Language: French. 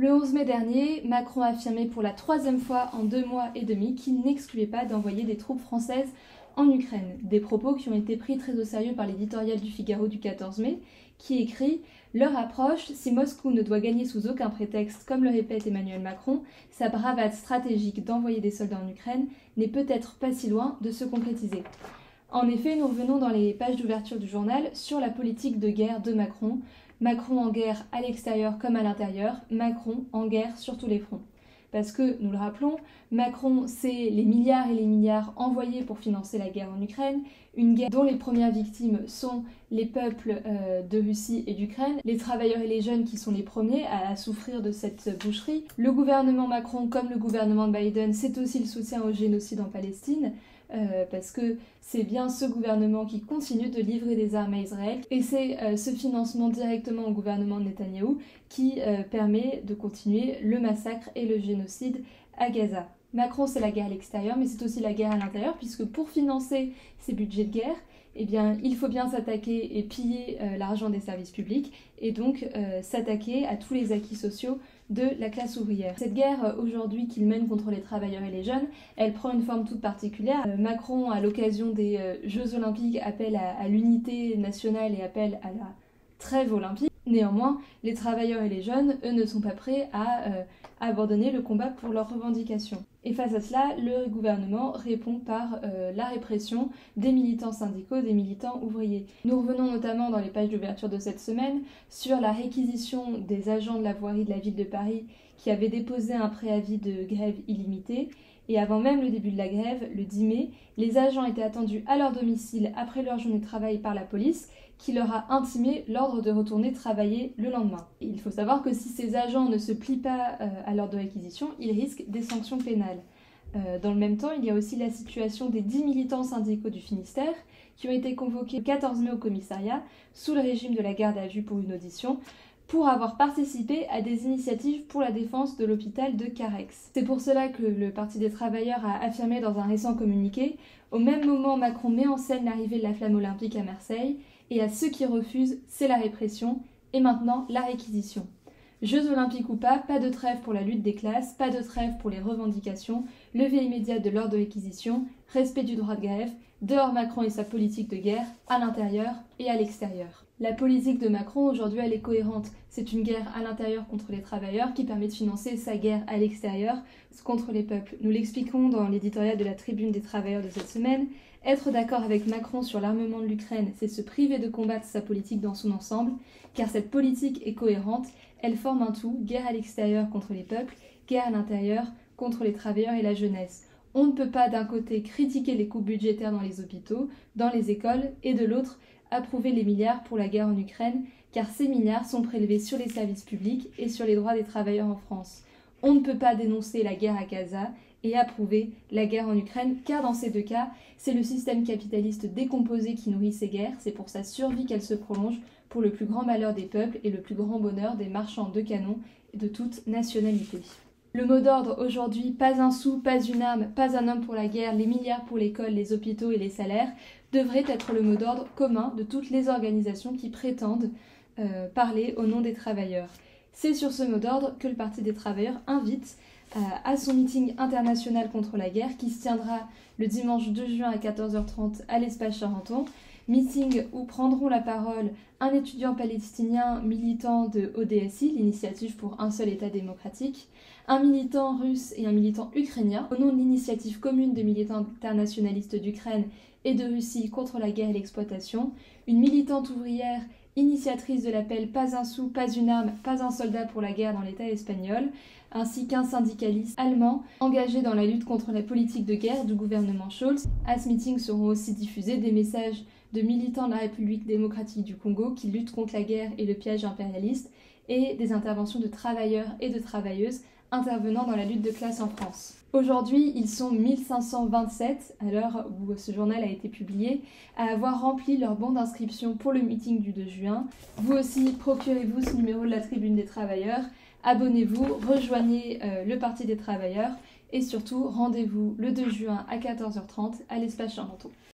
Le 11 mai dernier, Macron a affirmé pour la 3e fois en 2 mois et demi qu'il n'excluait pas d'envoyer des troupes françaises en Ukraine. Des propos qui ont été pris très au sérieux par l'éditorial du Figaro du 14 mai, qui écrit « L'heure approche, si Moscou ne doit gagner sous aucun prétexte, comme le répète Emmanuel Macron, sa bravade stratégique d'envoyer des soldats en Ukraine n'est peut-être pas si loin de se concrétiser. » En effet, nous revenons dans les pages d'ouverture du journal sur la politique de guerre de Macron. Macron en guerre à l'extérieur comme à l'intérieur, Macron en guerre sur tous les fronts. Parce que, nous le rappelons, Macron, c'est les milliards et les milliards envoyés pour financer la guerre en Ukraine, une guerre dont les premières victimes sont les peuples de Russie et d'Ukraine, les travailleurs et les jeunes qui sont les premiers à souffrir de cette boucherie. Le gouvernement Macron, comme le gouvernement de Biden, c'est aussi le soutien au génocide en Palestine, parce que c'est bien ce gouvernement qui continue de livrer des armes à Israël, et c'est ce financement directement au gouvernement de Netanyahou qui permet de continuer le massacre et le génocide à Gaza. Macron, c'est la guerre à l'extérieur, mais c'est aussi la guerre à l'intérieur, puisque pour financer ces budgets de guerre, eh bien, il faut bien s'attaquer et piller l'argent des services publics, et donc s'attaquer à tous les acquis sociaux de la classe ouvrière. Cette guerre aujourd'hui qu'il mène contre les travailleurs et les jeunes, elle prend une forme toute particulière. Macron, à l'occasion des Jeux Olympiques, appelle à l'unité nationale et appelle à la trêve olympique. Néanmoins, les travailleurs et les jeunes, eux, ne sont pas prêts à abandonner le combat pour leurs revendications. Et face à cela, le gouvernement répond par la répression des militants syndicaux, des militants ouvriers. Nous revenons notamment dans les pages d'ouverture de cette semaine sur la réquisition des agents de la voirie de la ville de Paris qui avaient déposé un préavis de grève illimité. Et avant même le début de la grève, le 10 mai, les agents étaient attendus à leur domicile après leur journée de travail par la police, qui leur a intimé l'ordre de retourner travailler le lendemain. Et il faut savoir que si ces agents ne se plient pas à l'ordre de réquisition, ils risquent des sanctions pénales. Dans le même temps, il y a aussi la situation des 10 militants syndicaux du Finistère qui ont été convoqués le 14 mai au commissariat sous le régime de la garde à vue pour une audition, pour avoir participé à des initiatives pour la défense de l'hôpital de Carrex. C'est pour cela que le Parti des travailleurs a affirmé dans un récent communiqué « Au même moment, Macron met en scène l'arrivée de la flamme olympique à Marseille, et à ceux qui refusent, c'est la répression, et maintenant la réquisition. Jeux olympiques ou pas de trêve pour la lutte des classes, pas de trêve pour les revendications, levée immédiate de l'ordre de réquisition, respect du droit de grève, dehors Macron et sa politique de guerre, à l'intérieur et à l'extérieur. » La politique de Macron, aujourd'hui, elle est cohérente. C'est une guerre à l'intérieur contre les travailleurs qui permet de financer sa guerre à l'extérieur contre les peuples. Nous l'expliquons dans l'éditorial de la Tribune des travailleurs de cette semaine. Être d'accord avec Macron sur l'armement de l'Ukraine, c'est se priver de combattre sa politique dans son ensemble, car cette politique est cohérente, elle forme un tout, guerre à l'extérieur contre les peuples, guerre à l'intérieur contre les travailleurs et la jeunesse. On ne peut pas d'un côté critiquer les coupes budgétaires dans les hôpitaux, dans les écoles, et de l'autre approuver les milliards pour la guerre en Ukraine, car ces milliards sont prélevés sur les services publics et sur les droits des travailleurs en France. On ne peut pas dénoncer la guerre à Gaza et approuver la guerre en Ukraine, car dans ces deux cas, c'est le système capitaliste décomposé qui nourrit ces guerres, c'est pour sa survie qu'elle se prolonge, pour le plus grand malheur des peuples et le plus grand bonheur des marchands de canons de toute nationalité. Le mot d'ordre aujourd'hui, pas un sou, pas une arme, pas un homme pour la guerre, les milliards pour l'école, les hôpitaux et les salaires, devrait être le mot d'ordre commun de toutes les organisations qui prétendent parler au nom des travailleurs. C'est sur ce mot d'ordre que le Parti des travailleurs invite à son meeting international contre la guerre qui se tiendra le dimanche 2 juin à 14h30 à l'Espace Charenton. Meeting où prendront la parole un étudiant palestinien militant de ODSI, l'initiative pour un seul État démocratique, un militant russe et un militant ukrainien, au nom de l'initiative commune de militants internationalistes d'Ukraine et de Russie contre la guerre et l'exploitation, une militante ouvrière initiatrice de l'appel « Pas un sou, pas une arme, pas un soldat pour la guerre » dans l'État espagnol, ainsi qu'un syndicaliste allemand engagé dans la lutte contre la politique de guerre du gouvernement Scholz. À ce meeting seront aussi diffusés des messages de militants de la République démocratique du Congo qui luttent contre la guerre et le piège impérialiste, et des interventions de travailleurs et de travailleuses intervenant dans la lutte de classe en France. Aujourd'hui, ils sont 1527, à l'heure où ce journal a été publié, à avoir rempli leur bon d'inscription pour le meeting du 2 juin. Vous aussi, procurez-vous ce numéro de la Tribune des travailleurs, abonnez-vous, rejoignez le Parti des travailleurs et surtout, rendez-vous le 2 juin à 14h30 à l'Espace Charenton.